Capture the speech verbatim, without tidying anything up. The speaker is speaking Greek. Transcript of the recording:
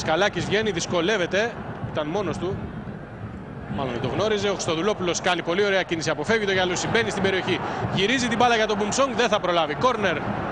Σκαλάκης βγαίνει, δυσκολεύεται. Ήταν μόνος του. Μάλλον δεν το γνώριζε. Ο Χριστοδουλόπουλος κάνει πολύ ωραία κίνηση. Αποφεύγει το Γιαλούσι. Μπαίνει στην περιοχή. Γυρίζει την μπάλα για τον Μπουμσόγκ. Δεν θα προλάβει. Κόρνερ